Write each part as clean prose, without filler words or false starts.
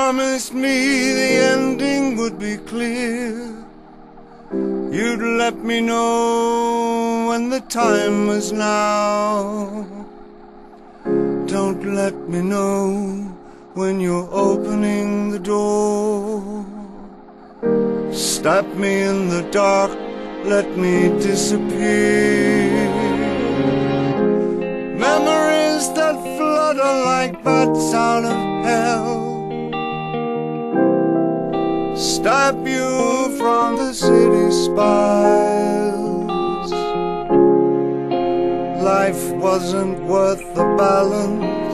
promised me the ending would be clear. You'd let me know when the time was now. Don't let me know when you're opening the door. Stop me in the dark, let me disappear. Memories that flutter like bats out of hell. Stop you from the city spiles. Life wasn't worth the balance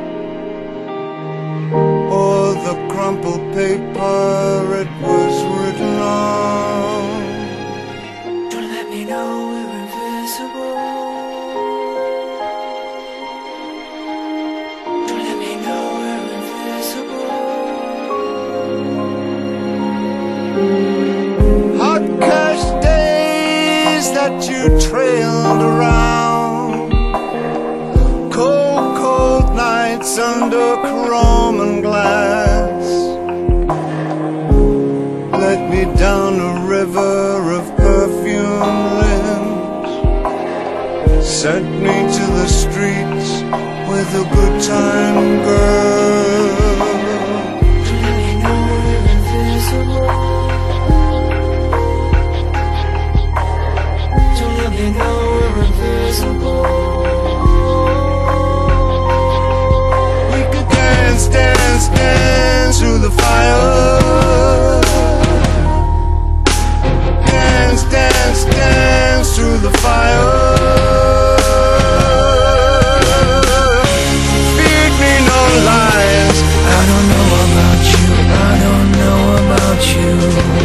or the crumpled paper it was written on. Don't let me know we're invisible. Don't let me know we're invisible. Hot cash days that you trailed around, cold, cold nights under chrome and glass, led me down a river of perfume limbs, sent me to the streets with a good time girl. Don't let me know we're invisible. Don't let me know we're invisible. We could dance, dance, dance through the fire. Dance, dance, dance through the fire. Feed me no lies. I don't know about you, I don't know about you.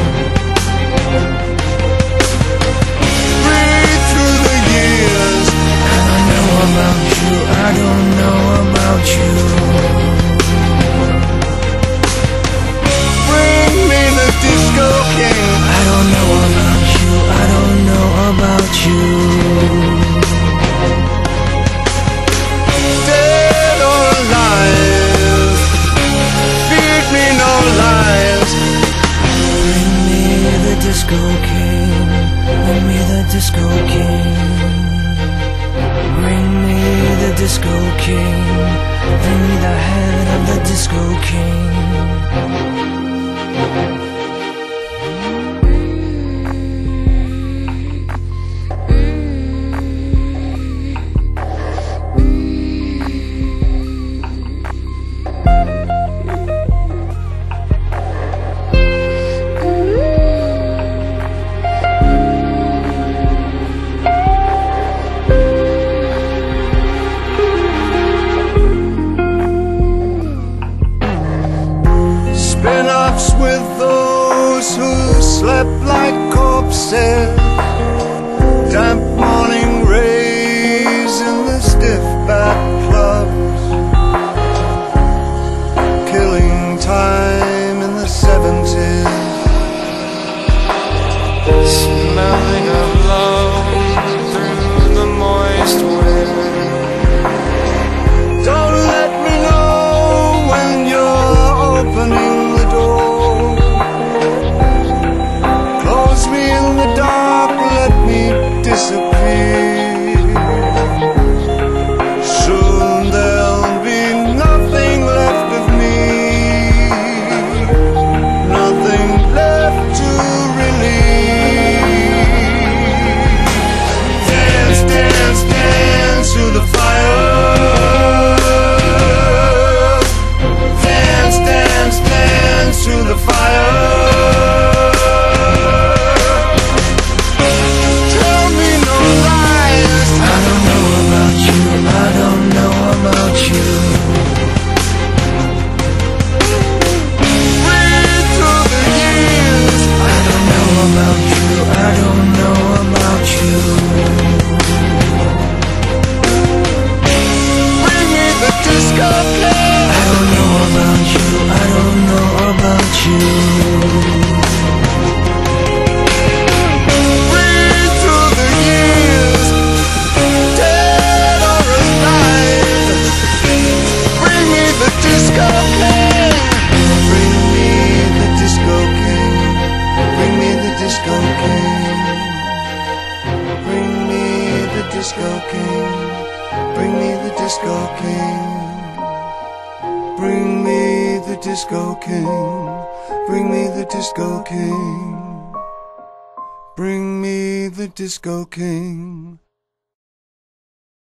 Breathe through the years. I don't know about you, I don't know about you. Bring me the disco king. I don't know about you, I don't know about you. Dead or alive, feed me no lies. Bring me the disco king, bring me the disco king. Bring me the disco king, bring me the head of the disco king. Spin-offs with those who slept like corpses. Damp morning rays in the stiff back clubs. Killing time in the 70s. Smelling of love through the moist wind. Don't let me know when you're opening the door. Close me in the dark, let me disappear. Soon there'll be nothing left of me, nothing left to release. disco king. Bring me the disco king. Bring me the disco king. Bring me the disco king. Bring me the disco king.